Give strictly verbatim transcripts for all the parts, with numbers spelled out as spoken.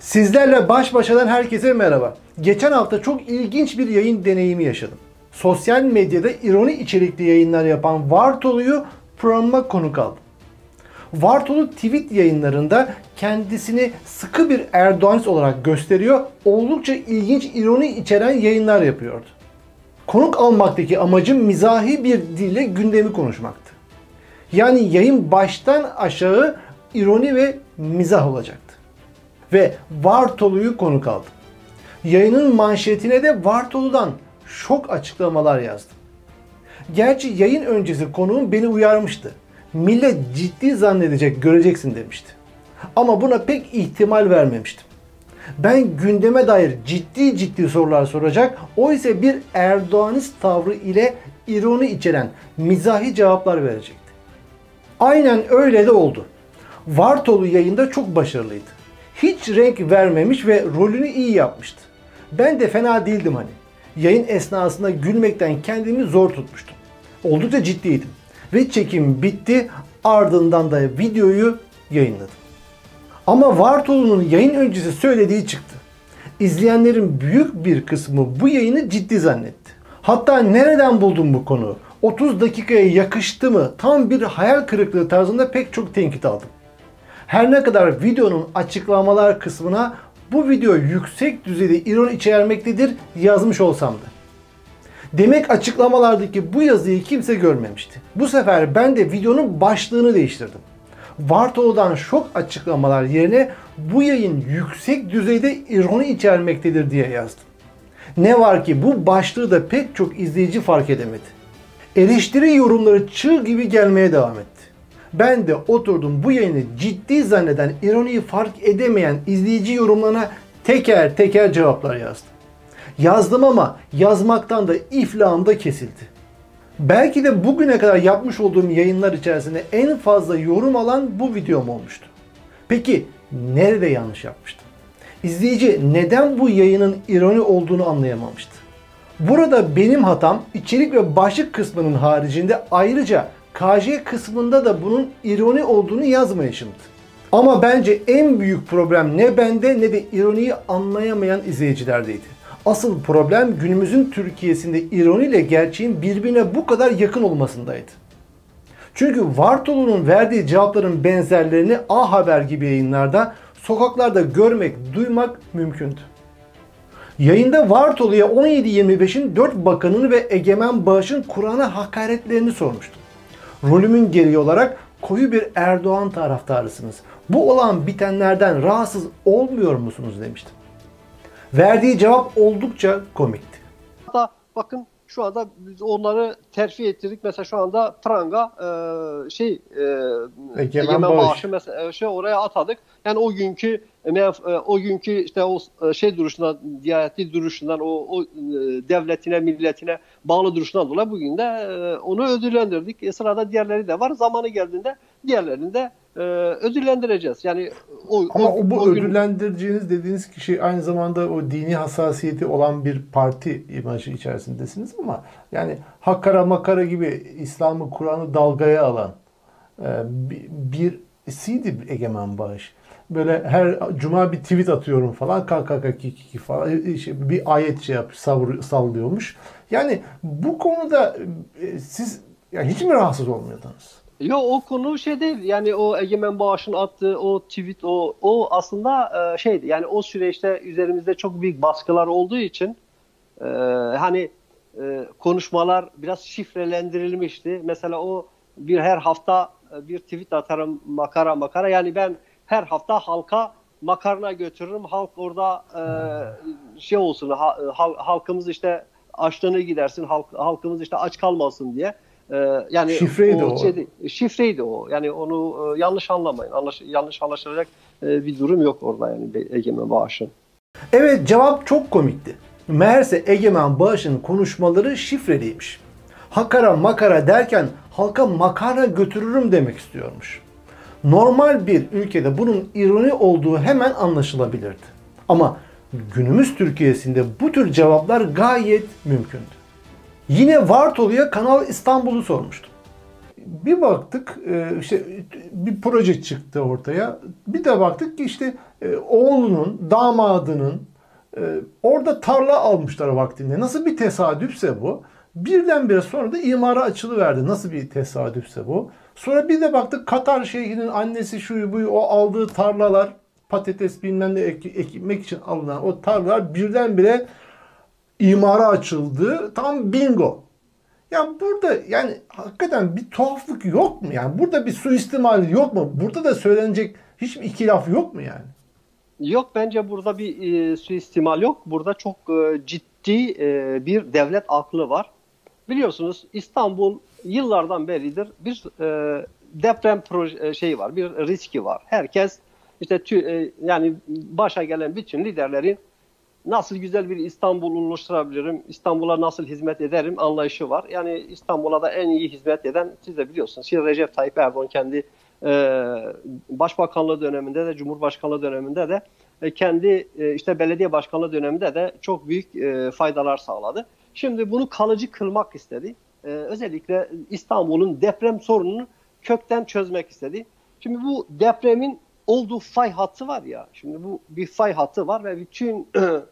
Sizlerle baş başadan herkese merhaba. Geçen hafta çok ilginç bir yayın deneyimi yaşadım. Sosyal medyada ironi içerikli yayınlar yapan Vartolu'yu programıma konuk aldım. Vartolu tweet yayınlarında kendisini sıkı bir Erdoğanist olarak gösteriyor, oldukça ilginç ironi içeren yayınlar yapıyordu. Konuk almaktaki amacım mizahi bir dille gündemi konuşmaktı. Yani yayın baştan aşağı ironi ve mizah olacaktı. Ve Vartolu'yu konuk aldım. Yayının manşetine de Vartolu'dan şok açıklamalar yazdım. Gerçi yayın öncesi konuğum beni uyarmıştı. Millet ciddi zannedecek, göreceksin demişti. Ama buna pek ihtimal vermemiştim. Ben gündeme dair ciddi ciddi sorular soracak, o ise bir Erdoğanist tavrı ile ironi içeren mizahi cevaplar verecekti. Aynen öyle de oldu. Vartolu yayında çok başarılıydı. Hiç renk vermemiş ve rolünü iyi yapmıştı. Ben de fena değildim hani. Yayın esnasında gülmekten kendimi zor tutmuştum. Oldukça ciddiydim. Ve çekim bitti, ardından da videoyu yayınladım. Ama Vartolu'nun yayın öncesi söylediği çıktı. İzleyenlerin büyük bir kısmı bu yayını ciddi zannetti. Hatta nereden buldun bu konuyu? otuz dakikaya yakıştı mı? Tam bir hayal kırıklığı tarzında pek çok tenkit aldım. Her ne kadar videonun açıklamalar kısmına bu video yüksek düzeyde ironi içermektedir yazmış olsam da. Demek açıklamalardaki bu yazıyı kimse görmemişti. Bu sefer ben de videonun başlığını değiştirdim. Vartolu'dan şok açıklamalar yerine bu yayın yüksek düzeyde ironi içermektedir diye yazdım. Ne var ki bu başlığı da pek çok izleyici fark edemedi. Eleştiri yorumları çığ gibi gelmeye devam etti. Ben de oturdum bu yayını ciddi zanneden, ironiyi fark edemeyen izleyici yorumlarına teker teker cevaplar yazdım. Yazdım ama yazmaktan da iflahım da kesildi. Belki de bugüne kadar yapmış olduğum yayınlar içerisinde en fazla yorum alan bu videom olmuştu. Peki nerede yanlış yapmıştım? İzleyici neden bu yayının ironi olduğunu anlayamamıştı? Burada benim hatam içerik ve başlık kısmının haricinde ayrıca K J kısmında da bunun ironi olduğunu yazmayışımdı. Ama bence en büyük problem ne bende ne de ironiyi anlayamayan izleyicilerdeydi. Asıl problem günümüzün Türkiye'sinde ironi ile gerçeğin birbirine bu kadar yakın olmasındaydı. Çünkü Vartolu'nun verdiği cevapların benzerlerini A Haber gibi yayınlarda, sokaklarda görmek, duymak mümkündü. Yayında Vartolu'ya on yedi yirmi beşin dört bakanını ve Egemen Bağış'ın Kur'an'a hakaretlerini sormuştum. Rolümün gereği olarak koyu bir Erdoğan taraftarısınız. Bu olan bitenlerden rahatsız olmuyor musunuz demiştim. Verdiği cevap oldukça komikti. Hatta bakın şu anda biz onları terfi ettirdik. Mesela şu anda pranga e, şey e, Egemen, Egemen Bağış. Bağış'ı mesela şey oraya atadık. Yani o günkü o günkü işte o şey duruşundan, diyanetli duruşundan, o, o devletine, milletine bağlı duruşundan dolayı bugün de onu ödüllendirdik. E, sırada diğerleri de var. Zamanı geldiğinde diğerlerini de e, ödüllendireceğiz. Yani o, ama o, o, bu o ödüllendireceğiniz dediğiniz kişi aynı zamanda o dini hassasiyeti olan bir parti imajı içerisindesiniz ama yani Hakkara Makara gibi İslam'ı, Kur'an'ı dalgaya alan birisiydi Egemen Bağış. Böyle her cuma bir tweet atıyorum falan, K K K K K falan bir ayet şey yap, sallıyormuş. Yani bu konuda siz yani hiç mi rahatsız olmuyordunuz? Yok, o konu şey değil. Yani o Egemen Bağış'ın attığı o tweet o o aslında e, şeydi. Yani o süreçte üzerimizde çok büyük baskılar olduğu için e, hani e, konuşmalar biraz şifrelendirilmişti. Mesela o bir her hafta bir tweet atarım makara makara. Yani ben her hafta halka makarna götürürüm. Halk orada e, şey olsun, hal, halkımız işte açlığını gidersin, halk, halkımız işte aç kalmasın diye. E, yani şifreydi o. o. Şeydi, şifreydi o. Yani onu e, yanlış anlamayın. Anlaş, yanlış anlaşılacak e, bir durum yok orada yani Egemen Bağış'ın. Evet, cevap çok komikti. Meğerse Egemen Bağış'ın konuşmaları şifreliymiş. Hakara makara derken halka makarna götürürüm demek istiyormuş. Normal bir ülkede bunun ironi olduğu hemen anlaşılabilirdi. Ama günümüz Türkiye'sinde bu tür cevaplar gayet mümkündü. Yine Vartolu'ya Kanal İstanbul'u sormuştum. bir baktık e, işte bir proje çıktı ortaya. Bir de baktık ki işte e, oğlunun, damadının e, orada tarla almışlar vaktinde. Nasıl bir tesadüfse bu. Birdenbire sonra da imara açılıverdi. Nasıl bir tesadüfse bu. Sonra bir de baktık Katar şeyhinin annesi şu bu o aldığı tarlalar, patates bilmem ne ek, ekmek için alınan o tarlalar birdenbire imara açıldı. Tam bingo. Ya burada yani hakikaten bir tuhaflık yok mu? Yani burada bir suistimal yok mu? Burada da söylenecek hiçbir iki laf yok mu yani? Yok, bence burada bir e, suistimal yok. Burada çok e, ciddi e, bir devlet aklı var. Biliyorsunuz İstanbul yıllardan beridir bir e, deprem proje şey var, bir riski var. Herkes işte tü, e, yani başa gelen bütün liderlerin nasıl güzel bir İstanbul oluşturabilirim, İstanbul'a nasıl hizmet ederim anlayışı var. Yani İstanbul'a da en iyi hizmet eden siz de biliyorsunuz. Şimdi Recep Tayyip Erdoğan kendi e, başbakanlığı döneminde de, Cumhurbaşkanlığı döneminde de e, kendi e, işte belediye başkanlığı döneminde de çok büyük e, faydalar sağladı. Şimdi bunu kalıcı kılmak istedi. Ee, özellikle İstanbul'un deprem sorununu kökten çözmek istedi. Şimdi bu depremin olduğu fay hattı var ya, şimdi bu bir fay hattı var ve bütün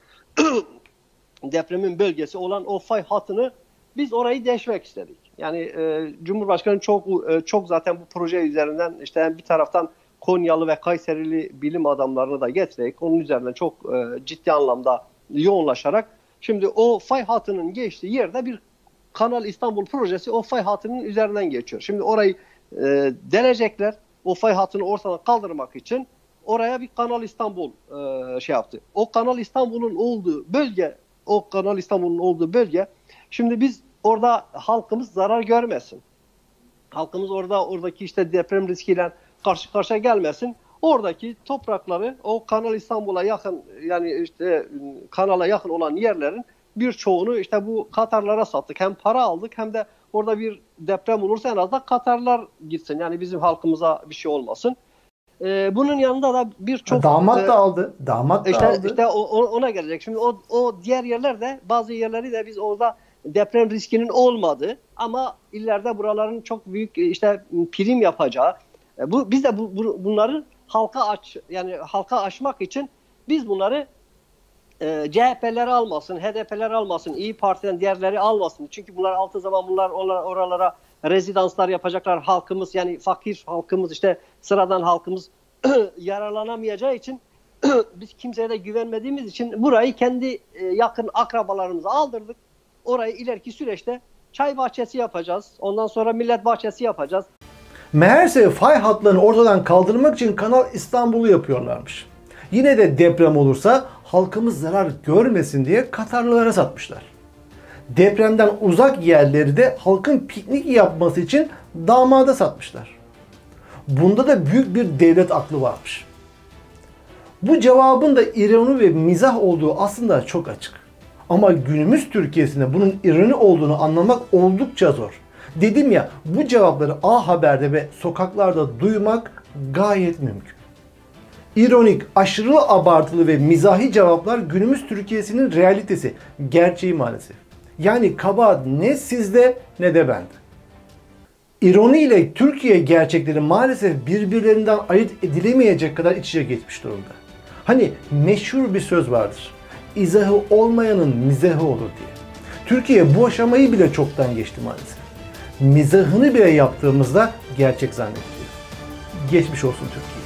depremin bölgesi olan o fay hattını biz orayı deşmek istedik. Yani e, Cumhurbaşkanı çok e, çok zaten bu proje üzerinden işte bir taraftan Konyalı ve Kayserili bilim adamlarını da getirerek onun üzerinden çok e, ciddi anlamda yoğunlaşarak şimdi o fay hattının geçtiği yerde bir Kanal İstanbul projesi o fay hattının üzerinden geçiyor. Şimdi orayı e, delecekler. O fay hattını ortadan kaldırmak için oraya bir Kanal İstanbul e, şey yaptı. O Kanal İstanbul'un olduğu bölge, o Kanal İstanbul'un olduğu bölge, şimdi biz orada halkımız zarar görmesin. Halkımız orada oradaki işte deprem riskiyle karşı karşıya gelmesin. Oradaki toprakları o Kanal İstanbul'a yakın, yani işte kanala yakın olan yerlerin birçoğunu işte bu Katarlara sattık. Hem para aldık hem de orada bir deprem olursa en azından Katarlar gitsin. Yani bizim halkımıza bir şey olmasın. Ee, bunun yanında da birçok... Damat da aldı. Damat da işte, aldı. İşte o, ona gelecek. Şimdi o, o diğer yerlerde, bazı yerleri de biz orada deprem riskinin olmadığı ama ileride buraların çok büyük işte prim yapacağı. Bu, biz de bu, bu, bunları halka aç, yani halka aşmak için biz bunları e, C H P'leri almasın, H D P'leri almasın, İyi Parti'den diğerleri almasın. Çünkü bunlar altı zaman bunlar oralara rezidanslar yapacaklar. Halkımız, yani fakir halkımız, işte sıradan halkımız yararlanamayacağı için biz kimseye de güvenmediğimiz için burayı kendi e, yakın akrabalarımıza aldırdık. Orayı ileriki süreçte çay bahçesi yapacağız. Ondan sonra millet bahçesi yapacağız. Meğerse fay hatlarını ortadan kaldırmak için Kanal İstanbul'u yapıyorlarmış. Yine de deprem olursa halkımız zarar görmesin diye Katarlılara satmışlar. Depremden uzak yerleri de halkın piknik yapması için damada satmışlar. Bunda da büyük bir devlet aklı varmış. Bu cevabın da ironi ve mizah olduğu aslında çok açık. Ama günümüz Türkiye'sinde bunun ironi olduğunu anlamak oldukça zor. Dedim ya, bu cevapları A Haber'de ve sokaklarda duymak gayet mümkün. İronik, aşırı abartılı ve mizahi cevaplar günümüz Türkiye'sinin realitesi, gerçeği maalesef. Yani kabahat ne sizde ne de bende. İroni ile Türkiye gerçekleri maalesef birbirlerinden ayırt edilemeyecek kadar iç içe geçmiş durumda. Hani meşhur bir söz vardır. İzahı olmayanın mizahı olur diye. Türkiye bu aşamayı bile çoktan geçti maalesef. Mizahını bile yaptığımızda gerçek zannediliyor. Geçmiş olsun Türkiye.